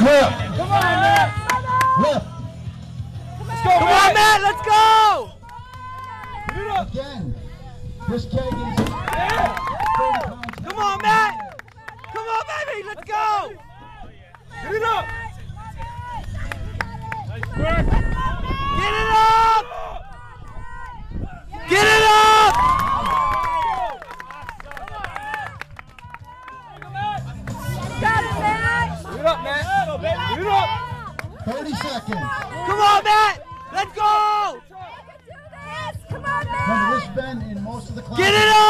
Left. Come on, Matt. Left. Let's go, Come on, Matt, let's go! Get it up. Again. Chris Kagan's 30 pounds. Come on, Matt! Come on, baby, let's go! Get it up. Get it up! Get it up! Get it up, Matt. Get it up. 30 seconds. Come on, Matt! Let's go! Remember, this has been in most of the classes. Get it up!